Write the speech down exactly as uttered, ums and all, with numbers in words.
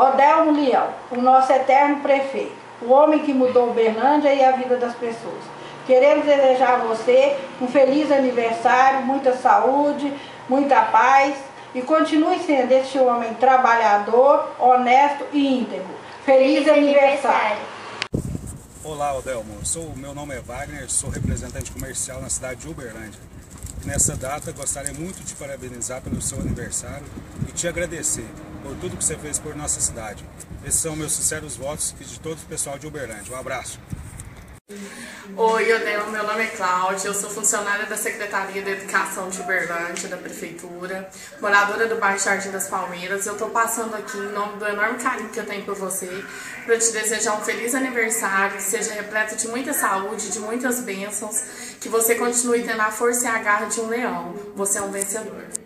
Odelmo Leão, o nosso eterno prefeito, o homem que mudou Uberlândia e a vida das pessoas. Queremos desejar a você um feliz aniversário, muita saúde, muita paz e continue sendo esse homem trabalhador, honesto e íntegro. Feliz, feliz aniversário! Olá, Odelmo. Sou, meu nome é Wagner, sou representante comercial na cidade de Uberlândia. Nessa data, gostaria muito de parabenizar pelo seu aniversário e te agradecer por tudo que você fez por nossa cidade. Esses são meus sinceros votos e de todo o pessoal de Uberlândia. Um abraço. Oi, Odelmo, meu nome é Cláudia, eu sou funcionária da Secretaria de Educação de Uberlândia, da Prefeitura, moradora do bairro Jardim das Palmeiras. Eu estou passando aqui em nome do enorme carinho que eu tenho por você, para te desejar um feliz aniversário, que seja repleto de muita saúde, de muitas bênçãos, que você continue tendo a força e a garra de um leão. Você é um vencedor.